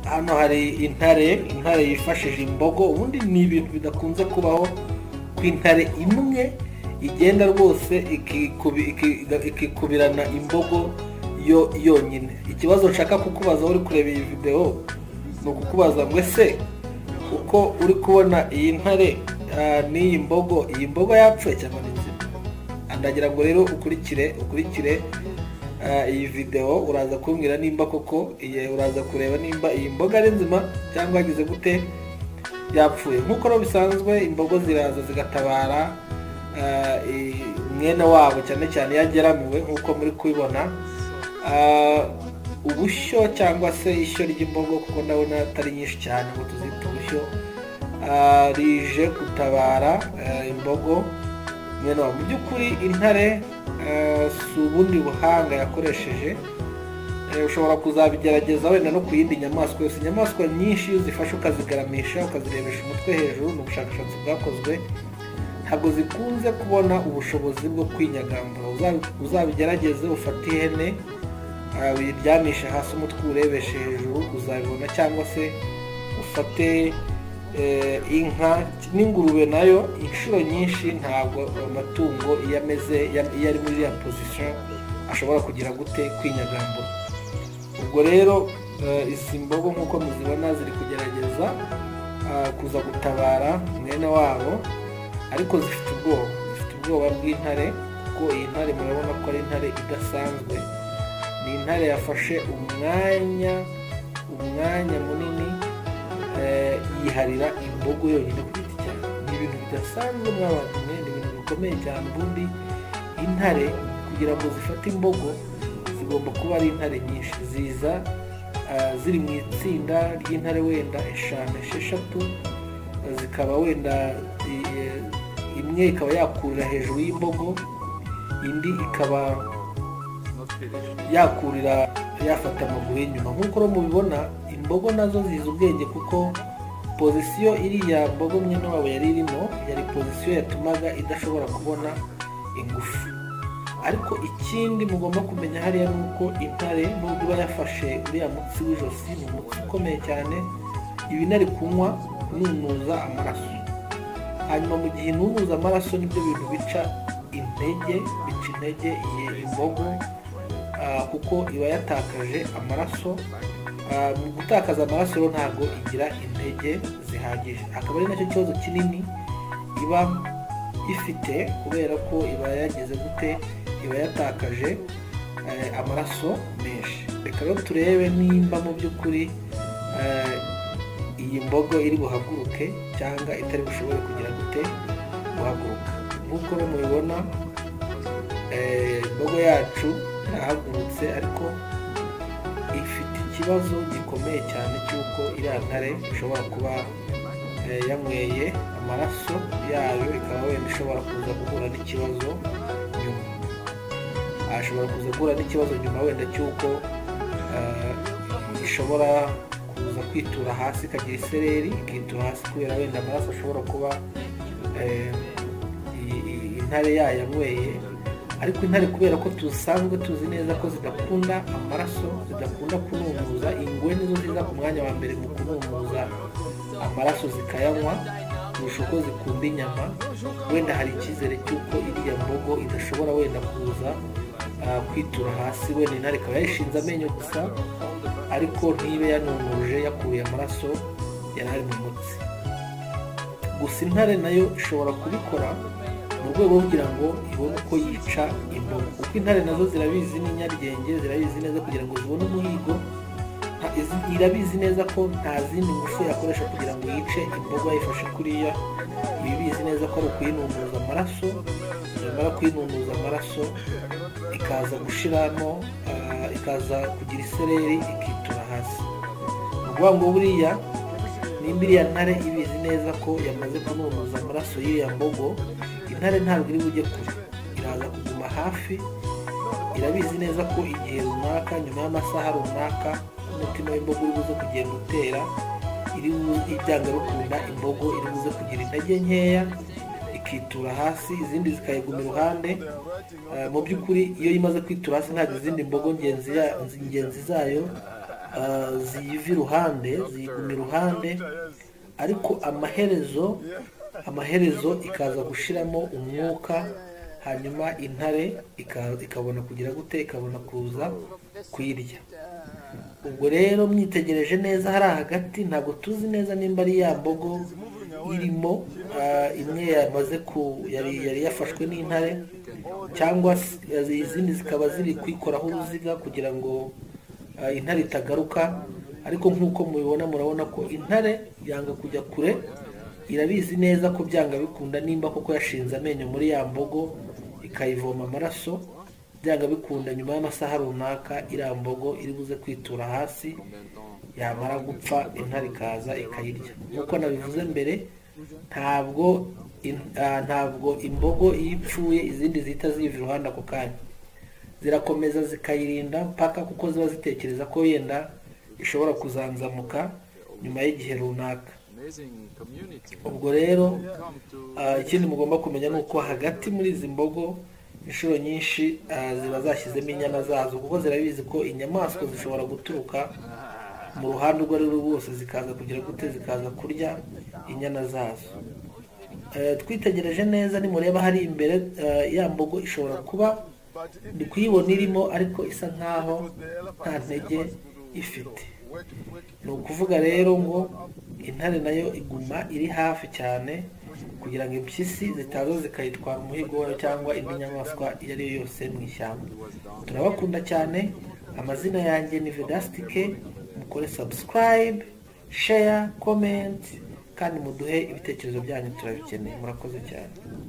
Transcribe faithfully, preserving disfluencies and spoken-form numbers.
hano hari intare intare yifashije imbogo. Ubundi ni ibintu bidakunze kubaho ku intare imwe igenda rwose ikikubirana imbogo yo yonyine. Ikibazo nshaka kukubaza uri kureba iyi video ni ukukubaza ngo ese uko uri kubona iyi ntare n'iyi mbogo, iyi mbogo yapfuye cyangwa ni nzima? Ndagira ngo rero ukurikire ukurikire iyi video, uraza kumbwira nimba koko iye uraza kureba nimba iyi mboga ari nzima cyangwa yagize gute yapfuye. Nkuko ro bisanzwe imbogo ziraza zigatabara mwene wabo cyane cyane yageramiwe nkuko muri kubibona. Ubushyo cyangwa se ishyo ry'imbogo, kuko ndabona atari nyinshi cyane ngo tuzite ubushyo, rije gutabara imbogo mwene wabo. Mu by'ukuri intare si ubundi buhanga yakoresheje, ushobora kuzabigerageza wenda no ku yindi nyamaswa yose. Inyamaswa nyinshi iyo uzifashe ukazigaramisha ukazirebesha umutwe hejuru, ni ubushakashatsi bwakozwe, ntabwo zikunze kubona ubushobozi bwo kwinyagambura. Uzabigerageze ufate ihene uyiryamishe hasi umutwe urebeshe hejuru uzabibona, cyangwa se ufate inka n'ingurube nayo inshuro nyinshi ntabwo amatungo iyo ameze iyo ari muri ya position ashobora kugira gute kwinyagambura. Ubwo rero izi mbogo nkuko muzibona ziri kugerageza kuza gutabara mwene wabo, ariko zifite ubwoba zifite ubwoba bw'intare, kuko iyi ntare murabona ko ari intare idasanzwe. Ni intare yafashe umwanya umwanya munini yiharira imbogo yonyine ku giti cyayo. Ni ibintu bidasanzwe mw'abantu mwe, ni ibintu bikomeye cyane. Ubundi intare kugira ngo zifate imbogo zigomba kuba ari intare nyinshi, ziza ziri mu itsinda ry'intare wenda eshanu esheshatu, zikaba wenda imwe ikaba yakurira hejuru y'imbogo, indi ikaba yakurira yafata amaguru y'inyuma. Nk'uko ro mubibona imbogo nazo zizi ubwenge, kuko pozisiyo iriya mbogo mwene wabo yari irimo yari pozisiyo yatumaga idashobora kubona ingufu. Ariko ikindi mugomba kumenya hariya ni uko intare nubwo iba yafashe uriya mutsi w'ijosi, ni umutsi ukomeye cyane, iba inari kunywa kununuza amaraso. Hanyuma mu gihe inunuza amaraso nibyo bintu bica intege bica intege iyi imbogo, kuko iba yatakaje amaraso. Mu gutakaza amaraso rero ntabwo igira intege zihagije, akaba ari nacyo kibazo kinini iba ifite, kubera ko iba yageze gute iba yatakaje amaraso menshi. Reka rero turebe nimba mu by'ukuri iyi mbogo iri buhaguruke cyangwa itari bushobore kugira gute guhaguruka. Nk'uko mubibona imbogo yacu yahagurutse, ariko ifite ikibazo gikomeye cyane cy'uko iriya ntare ishobora kuba yanyweye amaraso yayo, ikaba wenda ishobora kuza guhura n'ikibazo nyuma. Ashobora kuza guhura n'ikibazo nyuma wenda cy'uko ishobora kuza kwitura hasi, ikagira isereri ikitura hasi kubera wenda amaraso ashobora kuba intare yayanyweye. Ariko intare kubera ko tusanzwe tuzi neza ko zidakunda amaraso, zidakunda kununuza, ingwe nizo ziza ku mwanya wa mbere mu kununuza amaraso zikayanywa kurusha uko zikunda inyama. Wenda hari icyizere cy'uko iriya mbogo idashobora wenda kuza kwitura hasi, wenda intare ikaba yayishinze amenyo gusa, ariko ntibe yanunuje yakuye amaraso yari ari mu mutsi. Gusa intare nayo ishobora kubikora mu rwego rwo kugira ngo ibone uko yica imbogo, kuko intare nazo zirabizi n'inyaryenge, zirabizi neza kugira ngo zibone umuhigo. Irabizi neza ko nta zindi ngufu yakoresha kugira ngo yice imbogo yayifashe kuriya. Ibibizi neza ko ari ukuyinunuza amaraso, nyamara kuyinunuza amaraso ikaza gushiramo, ikaza kugira isereri ikitura hasi. Ni ukuvuga ngo buriya nimba iriya ntare ibizi neza ko yamaze kununuza amaraso y'iya mbogo, intare ntabwo iri bujye kure, iraza kuguma hafi. Irabizi neza ko igihe runaka, nyuma y'amasaha runaka, umutima w'imbogo uri buze kugenda utera, iri ibyanga rukunda imbogo iri buze kugira intege nkeya ikitura hasi, izindi zikayiguma iruhande. Mu by'ukuri iyo imaze kwitura hasi ntabwo izindi mbogo ngenzi zayo ziyiva iruhande ziyiguma iruhande, ariko amaherezo amaherezo ikaza gushiramo umwuka, hanyuma intare ikabona kugira gute, ikabona kuza kuyirya. Ubwo rero mwitegereje neza hari hagati, ntabwo tuzi neza nimba ari ya mbogo irimo imwe yamaze ku yari yari yafashwe n'intare, cyangwa izindi zikaba ziri kwikoraho uruziga kugira ngo intare itagaruka. Ariko nk'uko mubibona, murabona ko intare yanga kujya kure, irabizi neza ko byanga bikunda nimba koko yashinze amenyo muri ya mbogo ikayivoma amaraso, byanga bikunda nyuma y'amasaha runaka iriya mbogo iri buze kwitura hasi, yamara gupfa intare ikaza ikayirya. Nk'uko nabivuze mbere, ntabwo ntabwo imbogo iyo ipfuye izindi zihita ziva iruhande ako kanya, zirakomeza zikayirinda mpaka, kuko ziba zitekereza ko yenda ishobora kuzanzamuka nyuma y'igihe runaka. Ubwo rero ikindi mugomba kumenya ni uko hagati muri izi mbogo inshuro nyinshi ziba zashyizemo inyana zazo, kuko zirabizi ko inyamaswa zishobora guturuka mu ruhande urwo ari rwo rwose zikaza kugira gute, zikaza kurya inyana zazo. Twitegereje neza nimureba hari imbere, ya mbogo ishobora kuba ndi kuyibona irimo, ariko isa nkaho nta ntege ifite. Ni ukuvuga rero ngo intare nayo iguma iri hafi cyane kugira ngo impyisi zitaza zikayitwara umuhigo wayo cyangwa indi nyamaswa iyo ari yo yose mu ishyamba. Turabakunda cyane. Amazina yanjye ni Vedastike. Mukore subscribe, share, comment, kandi muduhe ibitekerezo byanyu, turabikeneye. Murakoze cyane.